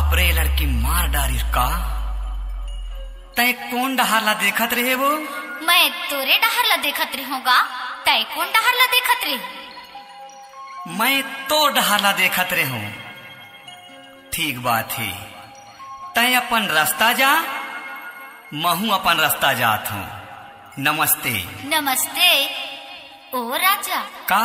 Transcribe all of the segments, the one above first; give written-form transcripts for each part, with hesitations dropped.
बाप रे लड़की मार डारी का। तय कौन डहारला देखत रहे वो? मैं तोरे डहारला देखत रहूँगा। तय कौन डहारला देखत रहे? मैं तो डहारला देखत रहे हूँ। ठीक बात है, तय अपन रास्ता जा, महू अपन रास्ता जात हूँ। नमस्ते। नमस्ते। ओ राजा का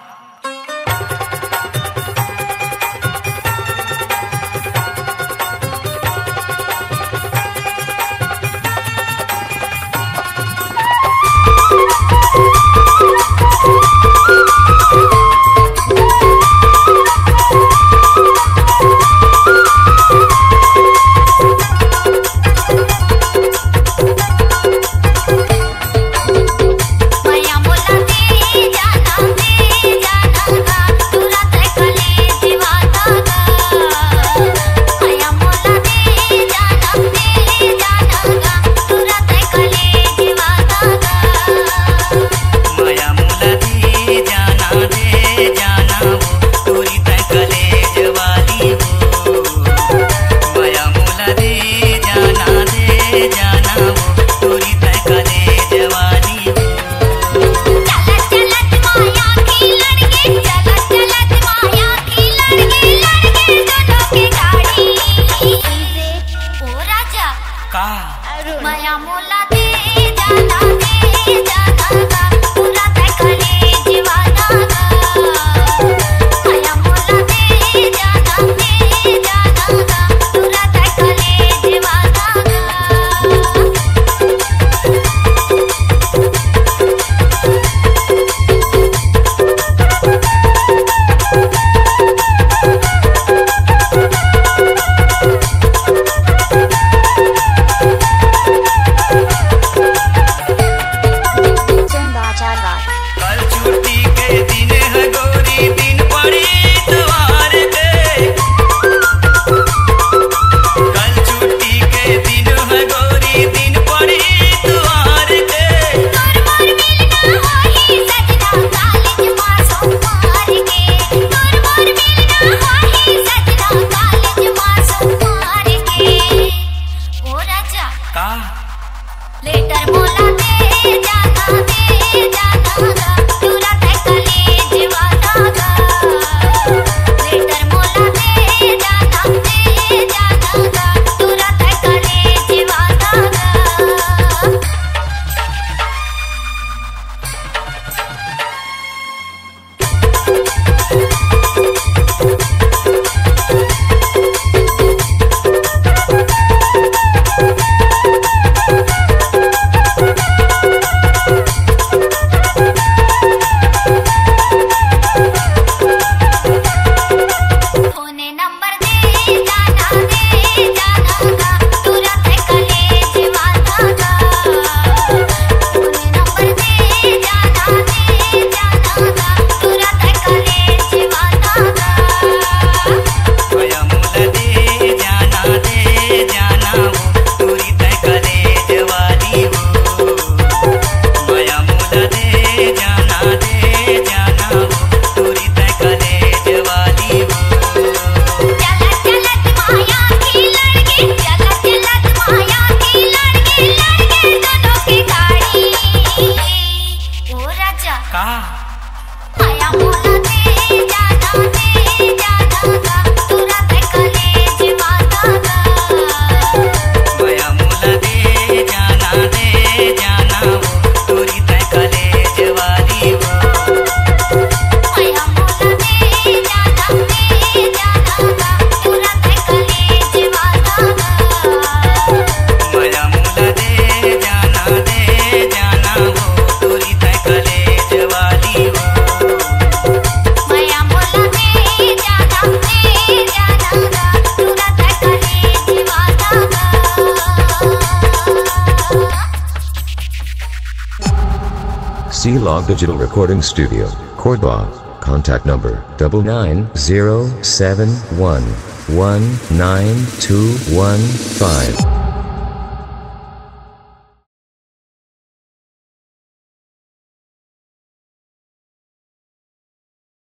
C-Log Digital Recording Studio, Cordoba. Contact number 99071192115.